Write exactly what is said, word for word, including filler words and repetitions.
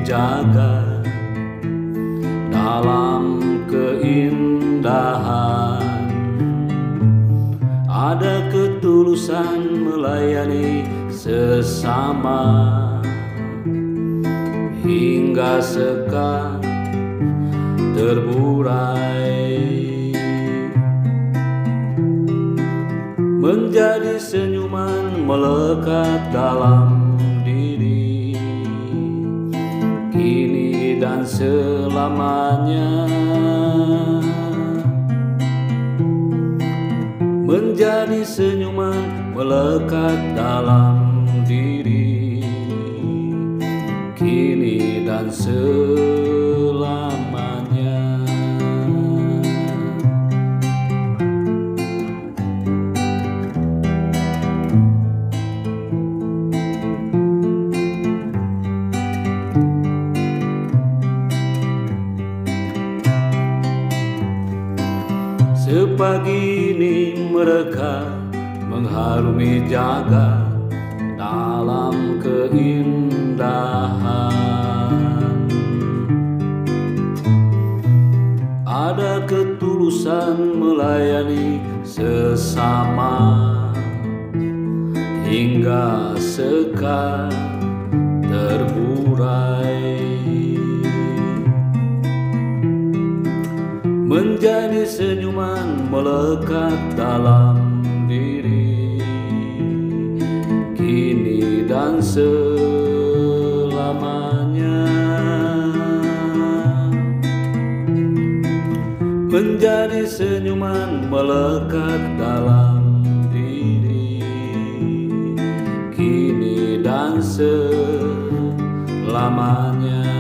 jaga dalam keindahan. Ada ketulusan melayani sesama hingga sekat terburai, menjadi senyuman melekat dalam diri kini dan selamanya, menjadi senyuman melekat dalam diri kini dan selamanya. Sepagi ini mereka mengharumi jaga dalam keindahan. Ada ketulusan melayani sesama hingga sekat terburai, menjadi senyuman melekat dalam diri kini dan selamanya, menjadi senyuman melekat dalam diri kini dan selamanya.